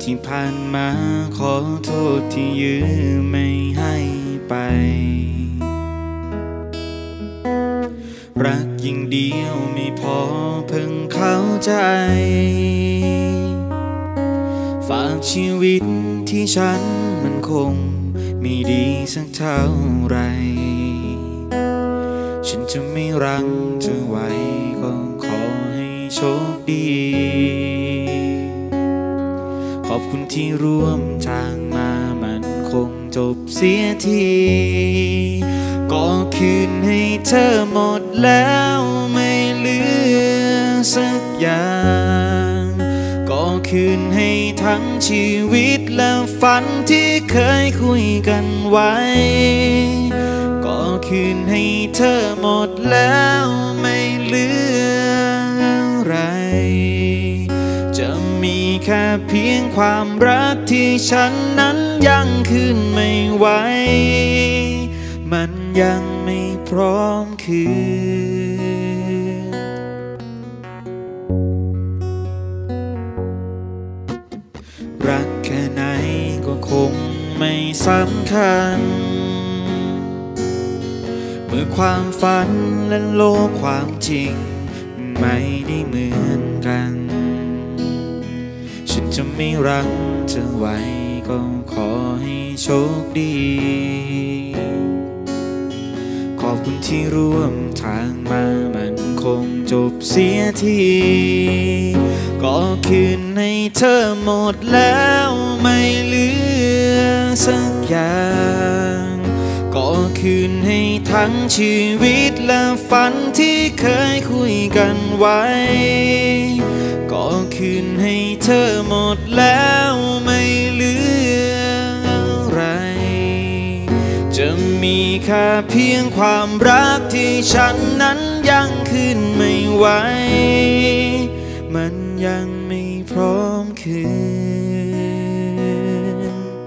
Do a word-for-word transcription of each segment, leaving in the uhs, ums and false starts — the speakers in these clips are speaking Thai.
ที่ผ่านมาขอโทษที่ยื้อไม่ให้ไปรักยิ่งเดียวไม่พอเพิ่งเข้าใจฝากชีวิตที่ฉันมันคงไม่ดีสักเท่าไรฉันจะไม่รักเธอไว้ก็ขอให้โชคดีขอบคุณที่ร่วมทางมามันคงจบเสียทีก็คืนให้เธอหมดแล้วไม่เหลือสักอย่างก็คืนให้ทั้งชีวิตและฝันที่เคยคุยกันไว้ก็คืนให้เธอหมดแล้วไม่เหลืออะไรจะมีแค่เพียงความรักที่ฉันนั้นยังคืนไม่ไหวมันยังไม่พร้อมคืนรักแค่ไหนก็คงไม่สำคัญเมื่อความฝันและโลกความจริงไม่ได้เหมือนกันฉันจะไม่รักเธอไว้ก็ขอให้โชคดีขอบคุณที่ร่วมทางมามันคงจบเสียทีก็คืนให้เธอหมดแล้วไม่เหลือสักอย่างก็คืนให้ทั้งชีวิตและฝันที่เคยคุยกันไว้ก็คืนให้เธอหมดแล้วไม่เหลืออะไรจะมีแค่เพียงความรักที่ฉันนั้นยังคืนไม่ไหวมันยังไม่พร้อมคืน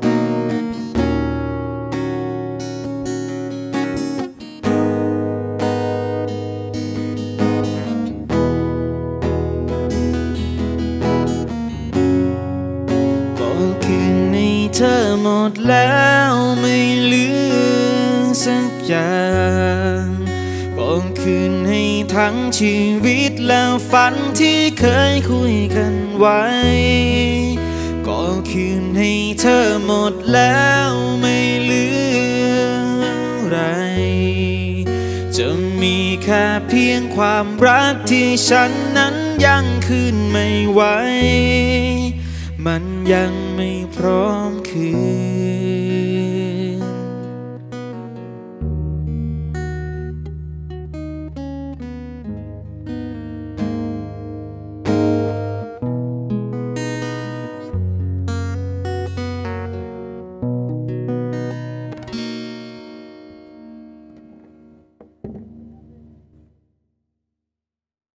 ก็คืนให้เธอหมดแล้วไม่เหลือสักอย่างก็คืนให้ทั้งชีวิตและฝันที่เคยคุยกันไว้ก็คืนให้เธอหมดแล้วไม่เหลืออะไรจะมีแค่เพียงความรักที่ฉันนั้นยังคืนไม่ไหวมันยังไม่พร้อมคืน